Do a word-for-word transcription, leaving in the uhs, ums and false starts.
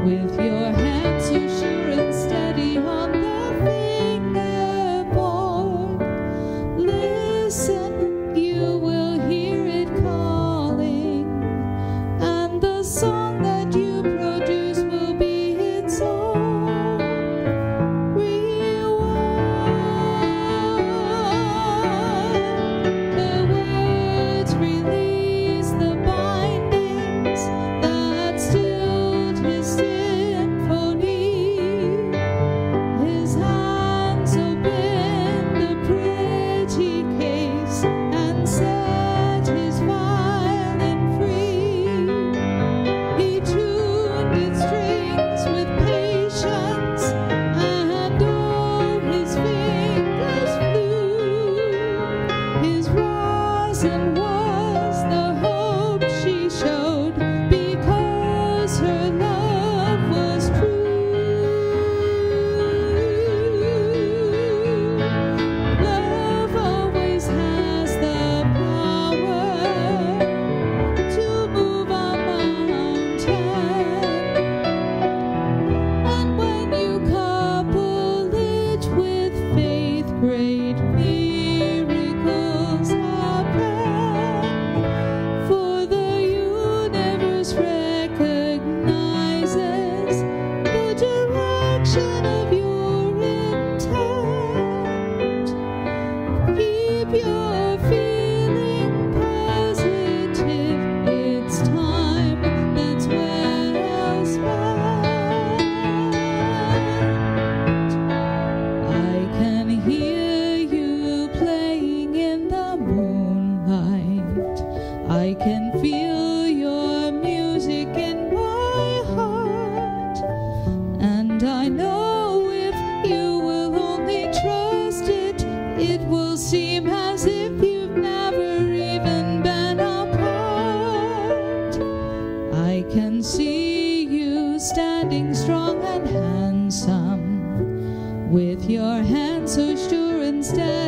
with your hands so sure and steady on the fingerboard. Listen, you will hear it calling, and the song that you produce will be its own reward. The words release the bindings that stilled his symphony. His hands opened the pretty case and set his violin free. He tuned its strings with patience, and oh, his fingers flew. His rosin was the hope she showed, because her love was true. Love always has the power to move a mountain, and when you couple it with faith, great miracles happen. For the universe recognizes the direction of your intent. Keep your feeling positive, it's time that's well spent. I can hear you playing in the moonlight. I can feel your music in my heart, and I know if you will only trust it, it will seem as if you've never even been apart. I can see you standing strong and handsome, with your hands so sure and steady